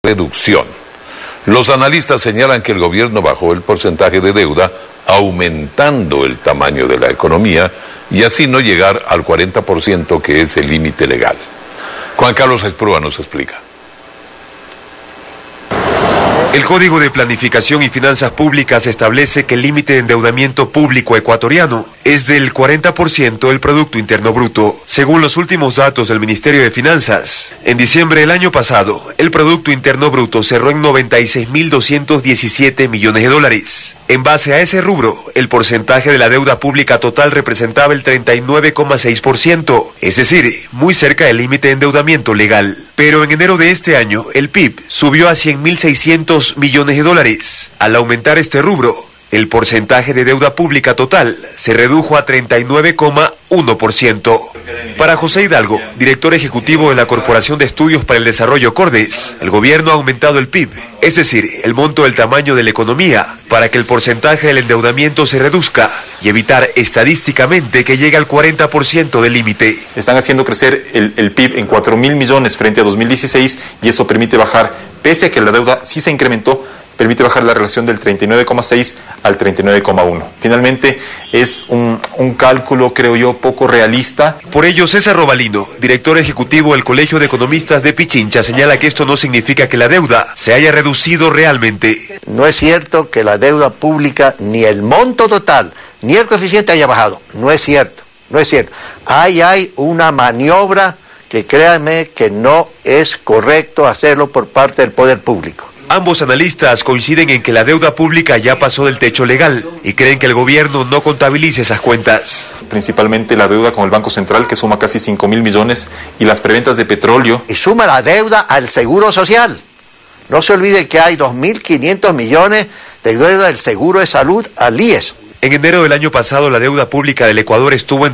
reducción. Los analistas señalan que el gobierno bajó el porcentaje de deuda aumentando el tamaño de la economía y así no llegar al 40% que es el límite legal. Juan Carlos Esprúa nos explica. El Código de Planificación y Finanzas Públicas establece que el límite de endeudamiento público ecuatoriano es del 40% del Producto Interno Bruto, según los últimos datos del Ministerio de Finanzas. En diciembre del año pasado, el Producto Interno Bruto cerró en 96.217 millones de dólares. En base a ese rubro, el porcentaje de la deuda pública total representaba el 39,6%, es decir, muy cerca del límite de endeudamiento legal. Pero en enero de este año, el PIB subió a 100.600 millones de dólares. Al aumentar este rubro, el porcentaje de deuda pública total se redujo a 39,1%. Para José Hidalgo, director ejecutivo de la Corporación de Estudios para el Desarrollo Cordes, el gobierno ha aumentado el PIB, es decir, el monto del tamaño de la economía, para que el porcentaje del endeudamiento se reduzca y evitar estadísticamente que llegue al 40% del límite. Están haciendo crecer el PIB en 4.000 millones frente a 2016 y eso permite bajar, pese a que la deuda sí se incrementó, permite bajar la relación del 39,6 al 39,1. Finalmente, es un cálculo, creo yo, poco realista. Por ello, César Robalino, director ejecutivo del Colegio de Economistas de Pichincha, señala que esto no significa que la deuda se haya reducido realmente. No es cierto que la deuda pública, ni el monto total, ni el coeficiente haya bajado. No es cierto, no es cierto. Ahí hay una maniobra que créanme que no es correcto hacerlo por parte del poder público. Ambos analistas coinciden en que la deuda pública ya pasó del techo legal y creen que el gobierno no contabilice esas cuentas. Principalmente la deuda con el Banco Central, que suma casi 5.000 millones, y las preventas de petróleo. Y suma la deuda al Seguro Social. No se olvide que hay 2.500 millones de deuda del Seguro de Salud al IES. En enero del año pasado, la deuda pública del Ecuador estuvo en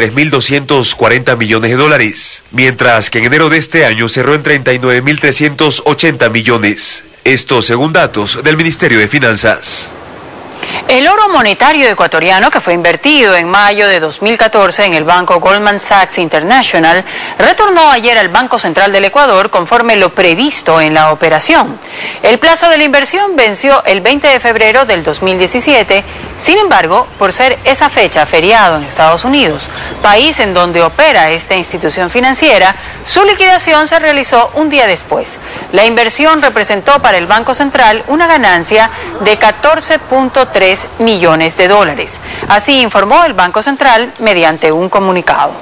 33.240 millones de dólares, mientras que en enero de este año cerró en 39.380 millones. Esto según datos del Ministerio de Finanzas. El oro monetario ecuatoriano, que fue invertido en mayo de 2014 en el banco Goldman Sachs International, retornó ayer al Banco Central del Ecuador conforme lo previsto en la operación. El plazo de la inversión venció el 20 de febrero del 2017, sin embargo, por ser esa fecha feriado en Estados Unidos, país en donde opera esta institución financiera, su liquidación se realizó un día después. La inversión representó para el Banco Central una ganancia de 14.3 millones de dólares. Así informó el Banco Central mediante un comunicado.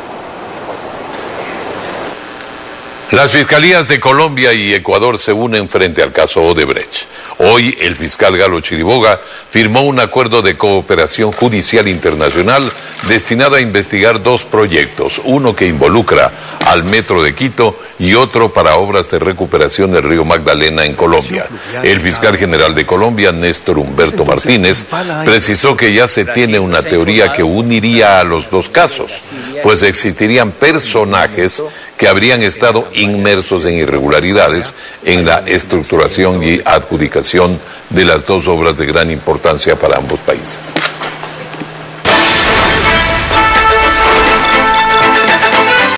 Las fiscalías de Colombia y Ecuador se unen frente al caso Odebrecht. Hoy el fiscal Galo Chiriboga firmó un acuerdo de cooperación judicial internacional destinado a investigar dos proyectos, uno que involucra al Metro de Quito y otro para obras de recuperación del río Magdalena en Colombia. El fiscal general de Colombia, Néstor Humberto Martínez, precisó que ya se tiene una teoría que uniría a los dos casos, pues existirían personajes que habrían estado inmersos en irregularidades en la estructuración y adjudicación de las dos obras de gran importancia para ambos países.